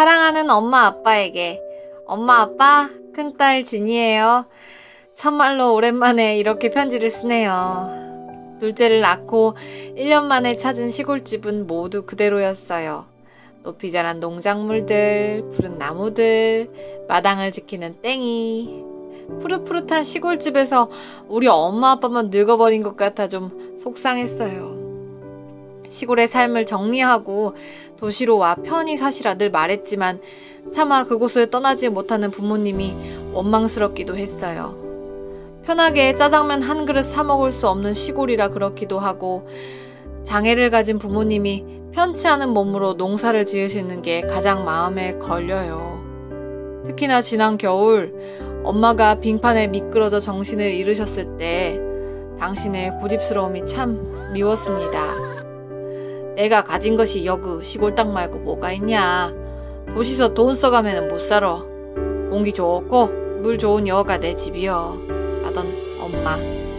사랑하는 엄마 아빠에게. 엄마 아빠, 큰딸 진이에요. 참말로 오랜만에 이렇게 편지를 쓰네요. 둘째를 낳고 1년 만에 찾은 시골집은 모두 그대로였어요. 높이 자란 농작물들, 푸른 나무들, 마당을 지키는 땡이. 푸릇푸릇한 시골집에서 우리 엄마 아빠만 늙어버린 것 같아 좀 속상했어요. 시골의 삶을 정리하고 도시로 와 편히 사시라 늘 말했지만 차마 그곳을 떠나지 못하는 부모님이 원망스럽기도 했어요. 편하게 짜장면 한 그릇 사 먹을 수 없는 시골이라 그렇기도 하고 장애를 가진 부모님이 편치 않은 몸으로 농사를 지으시는 게 가장 마음에 걸려요. 특히나 지난 겨울 엄마가 빙판에 미끄러져 정신을 잃으셨을 때 당신의 고집스러움이 참 미웠습니다. 내가 가진 것이 여그 시골 땅 말고 뭐가 있냐. 도시서 돈 써가면 못 살아. 공기 좋고 물 좋은 여가 내 집이여. 라던 엄마.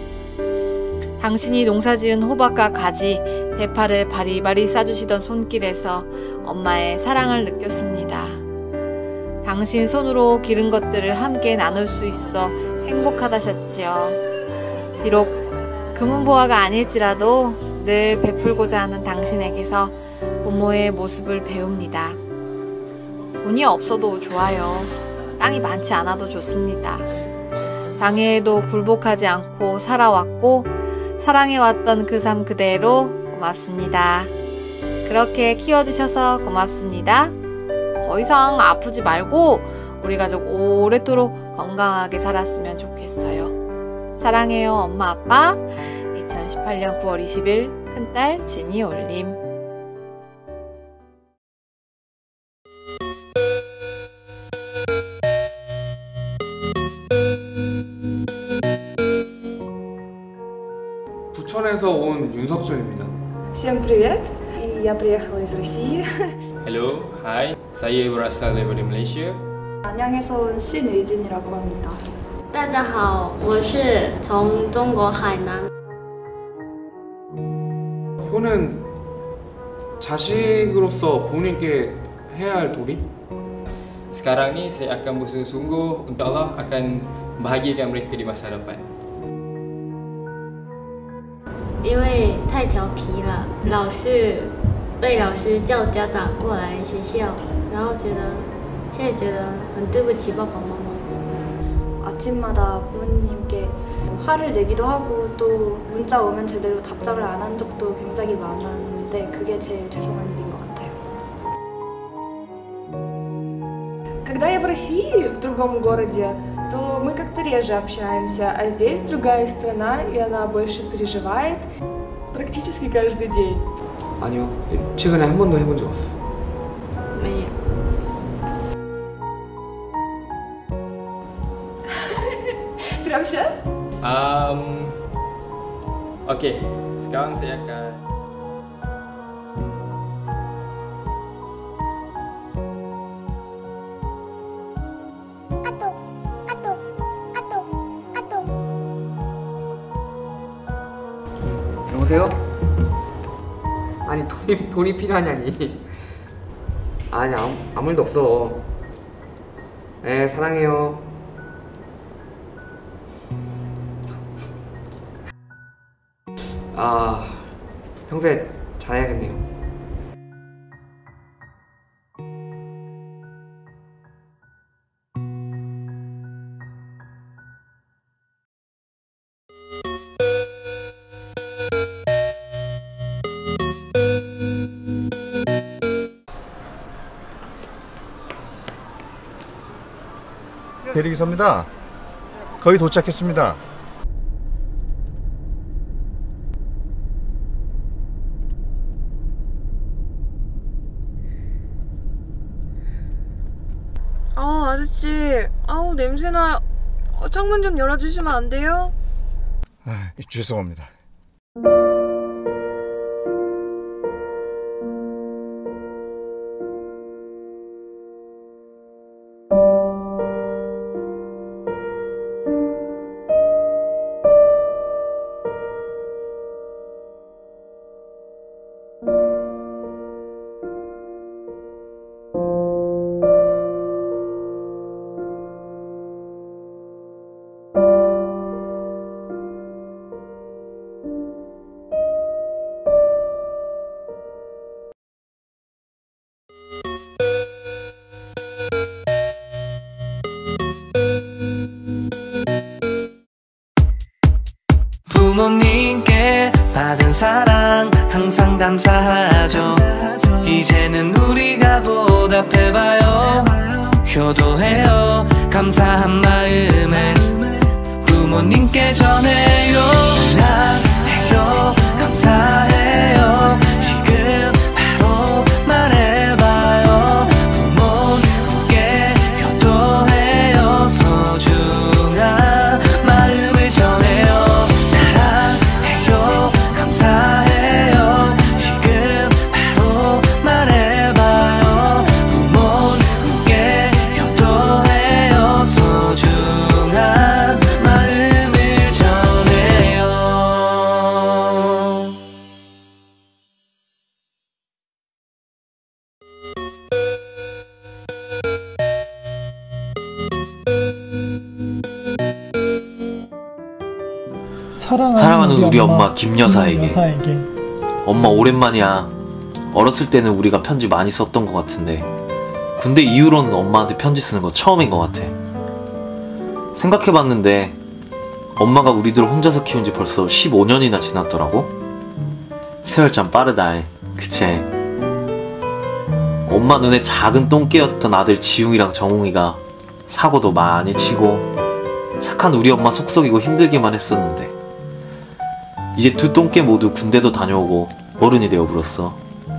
당신이 농사지은 호박과 가지, 대파를 바리바리 싸주시던 손길에서 엄마의 사랑을 느꼈습니다. 당신 손으로 기른 것들을 함께 나눌 수 있어 행복하다셨지요. 비록 금은보화가 아닐지라도 늘 베풀고자 하는 당신에게서 부모의 모습을 배웁니다. 돈이 없어도 좋아요. 땅이 많지 않아도 좋습니다. 장애에도 굴복하지 않고 살아왔고 사랑해왔던 그 삶 그대로 고맙습니다. 그렇게 키워주셔서 고맙습니다. 더 이상 아프지 말고 우리 가족 오래도록 건강하게 살았으면 좋겠어요. 사랑해요 엄마 아빠. 2018년 9월 20일 큰딸 진이 올림. 부천에서 온 윤석준입니다. Всем привет! И я приехала из России. Hello, hi. Saya berasal dari Malaysia. 안양에서 온 신의진이라고 합니다. 大家好，我是从中国海南。 효는 자식으로서 부모님께 해야 할 도리? Sekarang ni saya akan bersungguh-sungguh untuk Allah akan bahagiakan mereka di masa depan. 因为太调皮了，被老师叫家长过来学校，然后现在觉得很对不起爸爸妈妈。 아침마다 부모님께 화를 내기도 하고 또 문자 오면 제대로 답장을 안 한 적도 굉장히 많았는데 그게 제일 죄송한 일인 것 같아요. Когда я в России, в другом городе, то мы как-то реже общаемся, а здесь другая страна, и она больше переживает практически каждый день. 아니요. 최근에 한 번도 해본 적 없어요. 没有。 Прямо сейчас? Okey, sekarang saya akan 여보세요? 아니 돈이 필요하냐니. 아니 아무 일도 없어. 네 사랑해요. 아 평소에 잘해야겠네요. 대리기사입니다. 거의 도착했습니다. 아저씨, 냄새나. 창문 좀 열어주시면 안 돼요? 죄송합니다. 사랑 항상 감사하죠. 이제는 우리가 보답해봐요. 효도해요. 감사한 마음을 부모님께 전해요. 사랑해요. 감사해요. 지금 바로 말해봐요. 부모님께 효도해요. 소중한 마음을 전해요. 사랑해요. 감사해요. 지금 바로 말해봐요. 부모님께 효도해요. 소중한 마음을 전해요. 사랑하는 우리 엄마 김여사에게. 엄마 오랜만이야. 어렸을 때는 우리가 편지 많이 썼던 것 같은데 군대 이후로는 엄마한테 편지 쓰는 거 처음인 것 같아. 생각해봤는데 엄마가 우리들 혼자서 키운 지 벌써 15년이나 지났더라고. 세월 참 빠르다. 그치? 엄마 눈에 작은 똥개였던 아들 지웅이랑 정웅이가 사고도 많이 치고 착한 우리 엄마 속썩이고 힘들기만 했었는데 이제 두 똥개 모두 군대도 다녀오고 어른이 되어버렸어.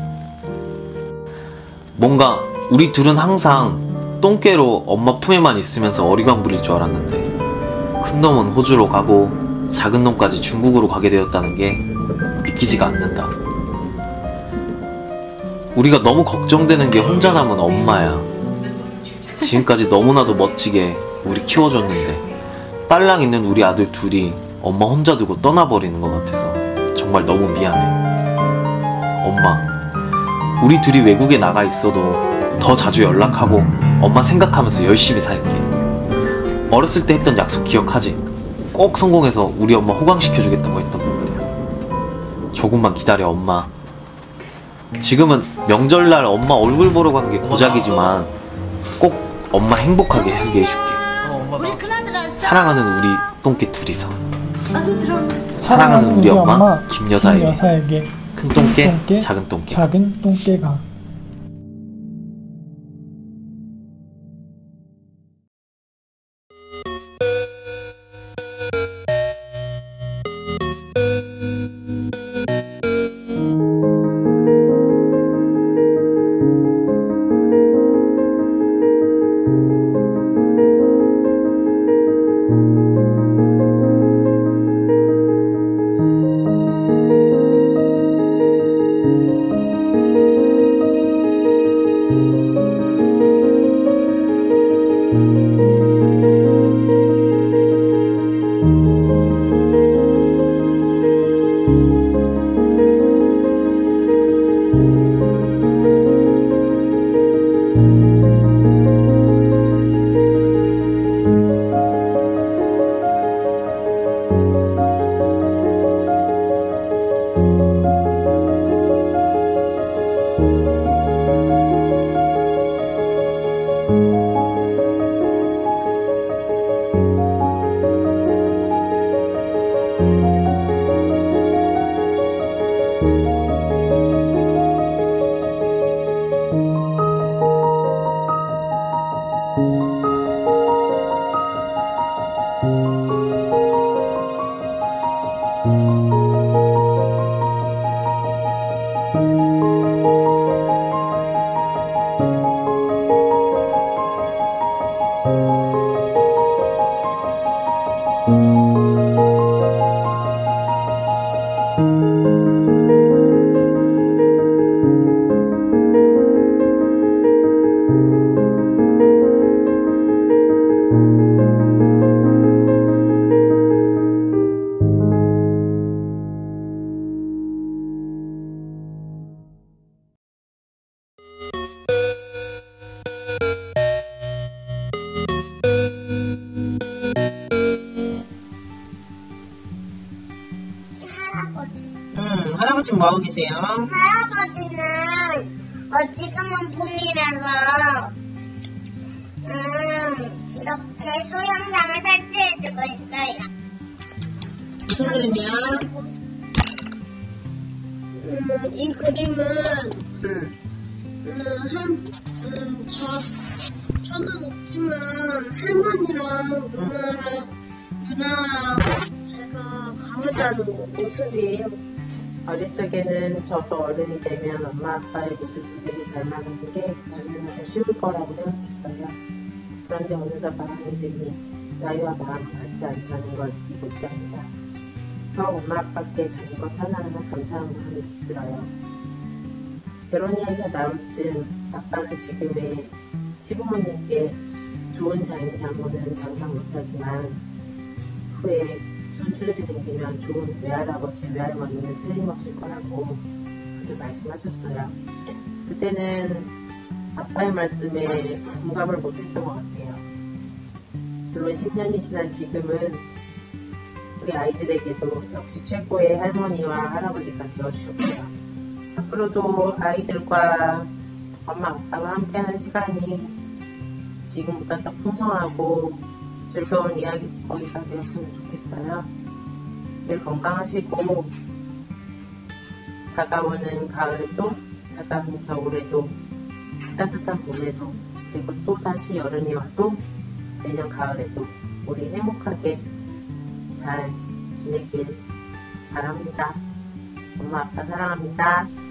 뭔가 우리 둘은 항상 똥개로 엄마 품에만 있으면서 어리광 부릴 줄 알았는데 큰 놈은 호주로 가고 작은 놈까지 중국으로 가게 되었다는 게 믿기지가 않는다. 우리가 너무 걱정되는 게 혼자 남은 엄마야. 지금까지 너무나도 멋지게 우리 키워줬는데 딸랑 있는 우리 아들 둘이 엄마 혼자 두고 떠나버리는 것 같아서 정말 너무 미안해. 엄마, 우리 둘이 외국에 나가 있어도 더 자주 연락하고 엄마 생각하면서 열심히 살게. 어렸을 때 했던 약속 기억하지? 꼭 성공해서 우리 엄마 호강시켜주겠다고 했던 거 말이야. 조금만 기다려 엄마. 지금은 명절날 엄마 얼굴 보러 가는 게 고작이지만 꼭 엄마 행복하게 하게 해줄게. 사랑하는 우리 똥개 둘이서. 사랑하는 우리 엄마 김여사에게 큰 똥개 작은 똥개가. 할아버지 뭐하고 계세요? 할아버지는 지금은 봄이라서 이렇게 수영장을 설치해주고 있어요. 무슨 그림이야? 이 그림은 저는 없지만 할머니랑 누나랑 제가 가무자는 모습이에요. 어릴 적에는 저도 어른이 되면 엄마 아빠의 모습들이 닮아가는 게 당연하고 쉬울 거라고 생각했어요. 그런데 어느덧 바람이 들니 나이와 마음이 같지 않다는 걸 느끼고 있답니다. 더 엄마 아빠께 자는 것 하나하나 감사한 마음이 들어요. 결혼 이야기가 나올 즈음 아빠는 지금의 시부모님께 좋은 장인장모는 장담 못하지만 후에 손주들이 생기면 좋은 외할아버지, 외할머니는 틀림없을 거라고 그렇게 말씀하셨어요. 그때는 아빠의 말씀에 공감을 못했던 것 같아요. 물론 10년이 지난 지금은 우리 아이들에게도 역시 최고의 할머니와 할아버지가 되어주셨고요. 앞으로도 아이들과 엄마 아빠와 함께하는 시간이 지금보다 더 풍성하고 즐거운 이야기거리가 되었으면 좋겠어요. 늘 건강하시고 다가오는 가을에도 다가오는 겨울에도 따뜻한 봄에도 그리고 또 다시 여름이 와도 내년 가을에도 우리 행복하게 잘 지내길 바랍니다. 엄마 아빠 사랑합니다.